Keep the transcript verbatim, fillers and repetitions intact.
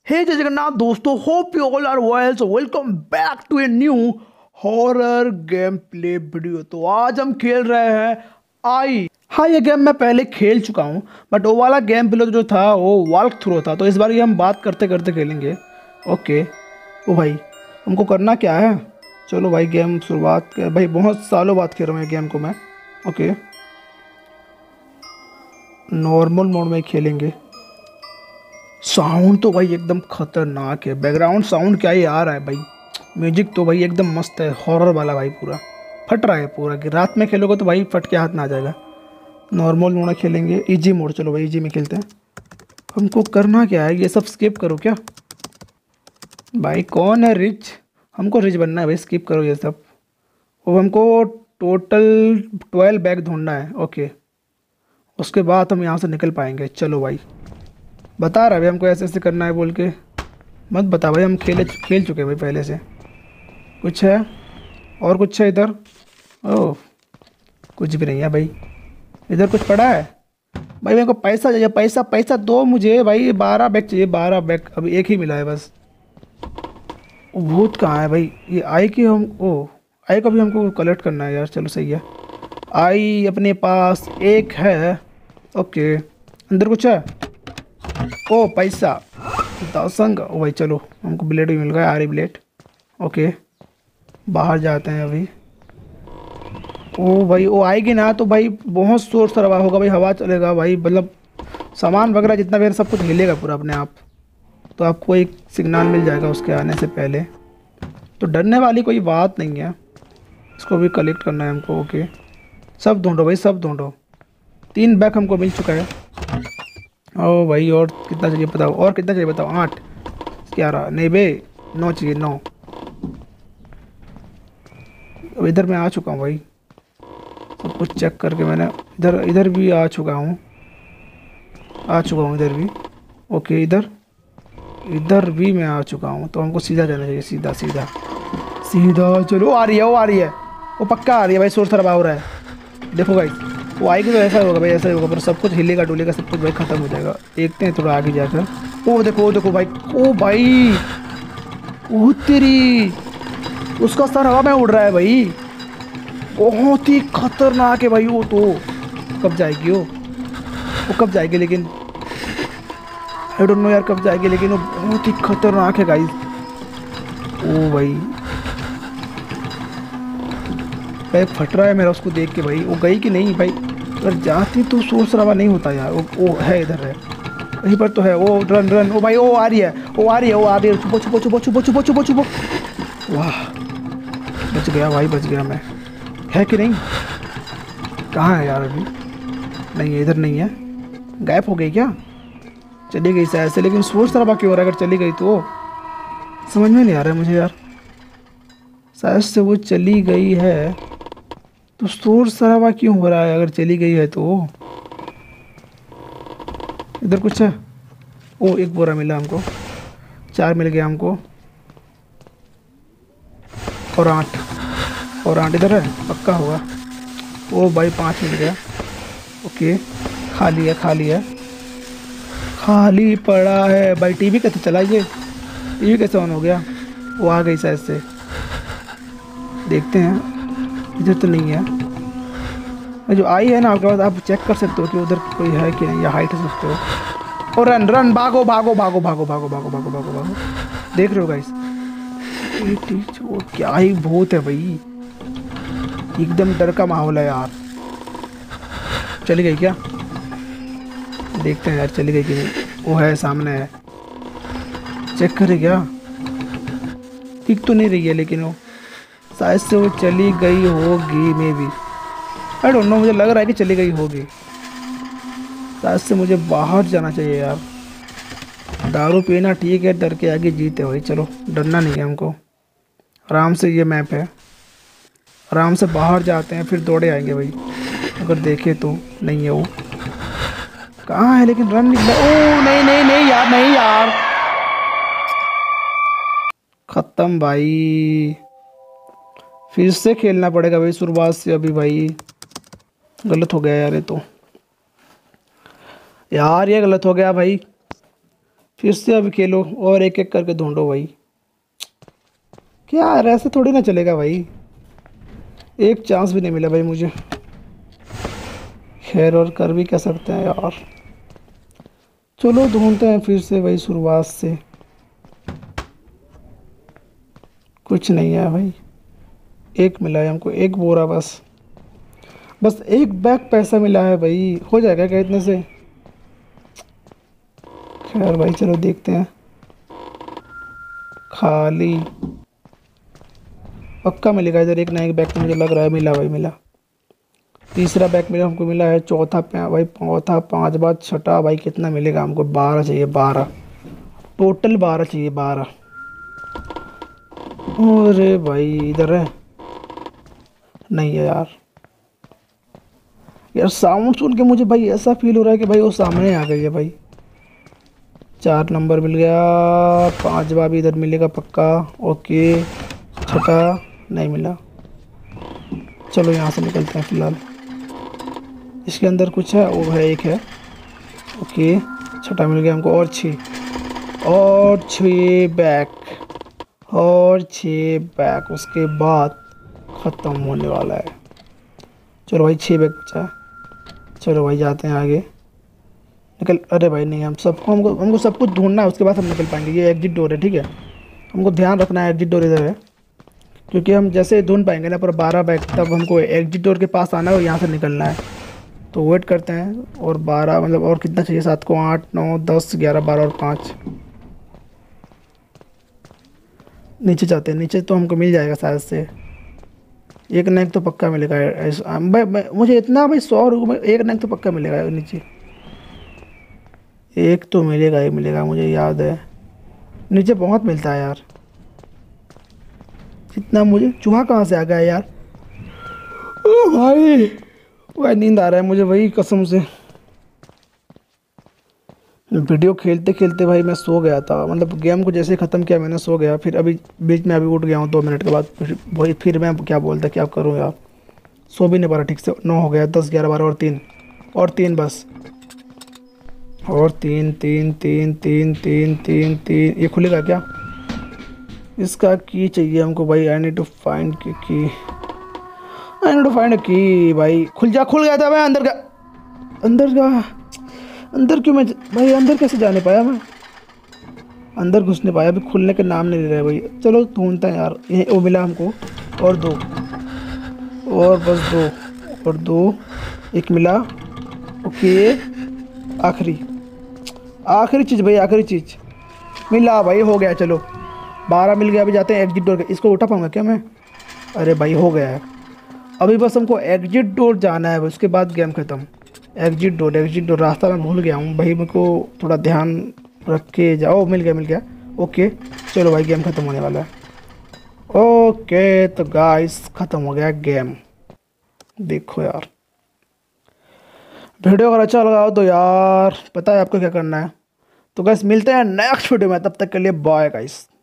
हे जय जगन्नाथ दोस्तों, hope you all are well. So welcome back to a new horror game play video. तो आज हम खेल रहे हैं आई। हाँ, ये गेम मैं पहले खेल चुका हूँ, बट वो वाला गेम प्ले जो था वो वॉक थ्रू था। तो इस बार ये हम बात करते करते खेलेंगे। ओके। ओ भाई, हमको करना क्या है? चलो भाई, गेम शुरुआत कर भाई। बहुत सालों बाद खेल रहा हूँ ये गेम को मैं। ओके, नॉर्मल मोड में खेलेंगे। साउंड तो भाई एकदम खतरनाक है। बैकग्राउंड साउंड क्या ही आ रहा है भाई। म्यूजिक तो भाई एकदम मस्त है, हॉरर वाला भाई। पूरा फट रहा है पूरा, कि रात में खेलोगे तो भाई फट के हाथ में आ जाएगा। नॉर्मल मोड में खेलेंगे, इजी मोड। चलो भाई इजी में खेलते हैं। हमको करना क्या है? ये सब स्किप करो क्या भाई? कौन है रिच? हमको रिच बनना है भाई, स्किप करो ये सब। वो हमको टोटल ट्वेल्व बैग ढूंढना है। ओके, उसके बाद हम यहाँ से निकल पाएंगे। चलो भाई, बता रहा है भाई हमको ऐसे ऐसे करना है बोल के। मत बता भाई, हम खेले खेल चुके हैं भाई पहले से। कुछ है? और कुछ है इधर? ओह, कुछ भी नहीं है भाई। इधर कुछ पड़ा है? भाई मेरे को पैसा चाहिए, पैसा पैसा दो मुझे भाई। बारह बैग चाहिए, बारह बैग। अभी एक ही मिला है बस। वो भूत कहाँ है भाई? ये आई की हम ओ आई का भी हमको कलेक्ट करना है यार। चलो सही है, आई अपने पास एक है। ओके, अंदर कुछ है? ओ पैसा, दसंग। ओ भाई चलो, हमको ब्लेड भी मिल गया, आरी ब्लेड। ओके, बाहर जाते हैं अभी। ओ भाई, वो आएगी ना तो भाई बहुत शोर शराबा होगा भाई, हवा चलेगा भाई। मतलब सामान वगैरह जितना भी है सब कुछ हिलेगा पूरा अपने आप। तो आपको एक सिग्नल मिल जाएगा उसके आने से पहले। तो डरने वाली कोई बात नहीं है। इसको भी कलेक्ट करना है हमको। ओके, सब ढूंढो भाई, सब ढूंढो। तीन बैग हमको मिल चुका है। ओ भाई, और कितना चाहिए बताओ? और कितना चाहिए बताओ? आठ, ग्यारह, नहीं बे, नौ चाहिए, नौ। अब इधर मैं आ चुका हूँ भाई, सब कुछ चेक करके मैंने। इधर इधर भी आ चुका हूँ, आ चुका हूँ इधर भी। ओके, इधर इधर भी मैं आ चुका हूँ। तो हमको सीधा जाना चाहिए, सीधा सीधा सीधा। चलो, आ रही है, वो आ रही है, वो पक्का आ रही है भाई। शोर शराबा हो रहा है, देखो भाई। वो आएगी तो ऐसा होगा भाई, ऐसा ही होगा। पर सब कुछ हिलेगा डुलेगा, सब कुछ भाई ख़त्म हो जाएगा। देखते हैं थोड़ा आगे जाकर। ओ देखो, ओ देखो भाई, ओ भाई, ओ तेरी, उसका सर हवा में उड़ रहा है भाई। बहुत ही खतरनाक है भाई वो तो। कब जाएगी वो वो कब जाएगी लेकिन? आई डोंट नो यार कब जाएगी, लेकिन वो बहुत ही खतरनाक है गाइस। ओ भाई, पैर फट रहा है मेरा उसको देख के भाई। वो गई कि नहीं भाई? अगर जाती तो शोर शराबा नहीं होता यार। वो वो है, इधर है, वहीं पर तो है। वो रन रन, ओ भाई, वो आ रही है, वो आ रही है, वो आ रही है। छुपो छुपो छुपो छुपो छुपो छुपो छुपो। वाह, बच गया भाई, बच गया मैं। है कि नहीं? कहाँ है यार अभी? नहीं है, इधर नहीं है। गायब हो गई क्या? चली गई शायद से। लेकिन शोर शराबा क्यों हो रहा है? अगर चली गई तो समझ में नहीं आ रहा है मुझे यार। शायद से वो चली गई है तो शोर शराबा क्यों हो रहा है? अगर चली गई है तो। इधर कुछ है? ओ, एक बोरा मिला हमको, चार मिल गया हमको। और आठ, और आठ इधर है, पक्का होगा। ओ भाई, पाँच मिल गया। ओके, खाली है, खाली है, खाली पड़ा है भाई। टीवी कैसे चला? ये टीवी कैसे ऑन हो गया? वो आ गई शायद से, देखते हैं। इधर तो नहीं है। जो आई है ना आपके पास, आप चेक कर सकते हो कि उधर कोई है कि नहीं, या हाइट कर सकते हो। और रन रन, भागो भागो भागो भागो भागो भागो भागो भागो भागो। देख रहे हो गाइस? वो क्या ही भूत है भाई, एकदम डर का माहौल है यार। चली गई क्या? देखते हैं यार, चली गई कि नहीं। वो है, सामने है, चेक करे क्या? दिख तो नहीं रही है, लेकिन वो शायद से वो चली गई होगी, maybe. I don't know, मुझे लग रहा है कि चली गई होगी शायद से। मुझे बाहर जाना चाहिए यार। दारू पीना ठीक है, डर के आगे जीते भाई। चलो, डरना नहीं है हमको। आराम से, ये मैप है, आराम से बाहर जाते हैं, फिर दौड़े आएंगे भाई। अगर देखे तो नहीं है वो। कहाँ है लेकिन? रन निकला। ओ नहीं नहीं नहीं यार, नहीं यार, खत्म भाई। फिर से खेलना पड़ेगा भाई शुरुआत से अभी भाई। गलत हो गया यार ये तो, यार ये गलत हो गया भाई। फिर से अब खेलो और एक एक करके ढूंढो भाई। क्या यार, ऐसे थोड़ी ना चलेगा भाई। एक चांस भी नहीं मिला भाई मुझे। खैर, और कर भी क्या सकते हैं यार। चलो ढूंढते हैं फिर से भाई शुरुआत से। कुछ नहीं है भाई। एक मिला है हमको, एक बोरा बस। बस एक बैग पैसा मिला है भाई, हो जाएगा क्या इतने से। खैर भाई चलो देखते हैं। खाली। पक्का मिलेगा इधर एक ना एक बैग तो मुझे लग रहा है। मिला भाई, मिला। तीसरा बैग मिला हमको, मिला है चौथा पे भाई, चौथा पाँच बार छठा भाई। कितना मिलेगा हमको? बारह चाहिए, बारह। टोटल बारह चाहिए, बारह। अरे भाई इधर है। नहीं है यार। यार साउंड सुन के मुझे भाई ऐसा फील हो रहा है कि भाई वो सामने आ गई है भाई। चार नंबर मिल गया। पाँच बार भी इधर मिलेगा पक्का। ओके। छठा नहीं मिला। चलो यहाँ से निकलते हैं फिलहाल। इसके अंदर कुछ है, वो है, एक है। ओके। छठा मिल गया हमको, और छः। और छः बैग। और छः बैग उसके बाद ख़त्म होने वाला है। चलो भाई छः बैग बचा है। चलो भाई जाते हैं आगे। निकल। अरे भाई नहीं, हम सबको हमको हमको सब कुछ ढूंढना है, उसके बाद हम निकल पाएंगे। ये एग्जिट डोर है, ठीक है। हमको ध्यान रखना है एग्जिट डोर इधर है, क्योंकि हम जैसे ढूंढ पाएंगे ना पर बारह बैग, तब हमको एग्जिट डोर के पास आना है और यहाँ से निकलना है। तो वेट करते हैं। और बारह मतलब और कितना चाहिए? सात को आठ नौ दस ग्यारह बारह और पाँच। नीचे जाते हैं, नीचे तो हमको मिल जाएगा शायद से। एक ना एक तो पक्का मिलेगा ऐसा भाई, मैं- मुझे इतना भाई सौ रुपये एक ना एक तो पक्का मिलेगा नीचे। एक तो मिलेगा ही मिलेगा, मुझे याद है। नीचे बहुत मिलता है यार। इतना मुझे चूहा कहाँ से आ गया यार। ओ भाई, भाई नींद आ रहा है मुझे भाई कसम से। वीडियो खेलते खेलते भाई मैं सो गया था, मतलब गेम को जैसे ख़त्म किया मैंने सो गया। फिर अभी बीच में अभी उठ गया हूँ दो मिनट के बाद। फिर वही फिर मैं क्या बोलता क्या करूँ यार। सो भी नहीं पा रहा ठीक से। नौ हो गया, दस ग्यारह बारह और तीन। और तीन बस। और तीन तीन तीन तीन तीन तीन तीन। ये खुलेगा क्या? इसका की चाहिए हमको भाई। आई नीड टू फाइंड की की आई नीड टू फाइंड की भाई। खुल जा, खुल गया था मैं अंदर का। अंदर का अंदर क्यों मैं भाई अंदर कैसे जाने पाया मैं? अंदर घुसने पाया, अभी खुलने के नाम नहीं ले रहे भाई। चलो ढूंढते हैं यार। ये वो मिला हमको। और दो। और बस दो। और दो। एक मिला। ओके। आखिरी आखिरी चीज़ भाई, आखिरी चीज़ मिला भाई। हो गया चलो। बारह मिल गया। अभी जाते हैं एग्जिट डोर के। इसको उठा पाऊंगा क्या मैं? अरे भाई हो गया है। अभी बस हमको एग्जिट डोर जाना है, उसके बाद गेम ख़त्म। एग्जिट डोर, एग्जिट डोर रास्ता मैं भूल गया हूँ भाई, मेरे को थोड़ा ध्यान रख के जाओ। मिल गया, मिल गया। ओके। चलो भाई गेम ख़त्म होने वाला है। ओके तो गाइस ख़त्म हो गया गेम। देखो यार, वीडियो अगर अच्छा लगा हो तो यार पता है आपको क्या करना है। तो गाइस मिलते हैं नेक्स्ट वीडियो में, तब तक के लिए बाय गाइस।